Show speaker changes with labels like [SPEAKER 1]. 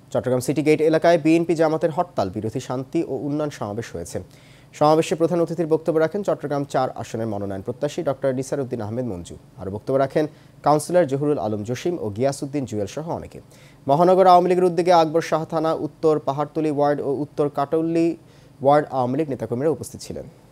[SPEAKER 1] Chittagong city gate এলাকায় BNP জামাতের হরতাল বিরোধী শান্তি ও উন্নয়ন সমাবেশ হয়েছে। সমাবেশে প্রধান অতিথির বক্তব্য রাখেন চট্টগ্রাম ৪ আসনের মনোনয়ন প্রত্যাশী ডক্টর নিসার উদ্দিন আহমেদ মঞ্জু। আরও বক্তব্য রাখেন কাউন্সিলর জহুরুল আলম জসিম ও গিয়াসউদ্দিন জুয়েল সহ অনেকে। মহানগর আওয়ামী লীগের উদ্যোগে আকবর শাহ থানা, উত্তর পাহাড়তলী ওয়ার্ড ও উত্তর কাটৌলী ওয়ার্ড আওয়ামী লীগ নেতাকর্মীরা উপস্থিত ছিলেন।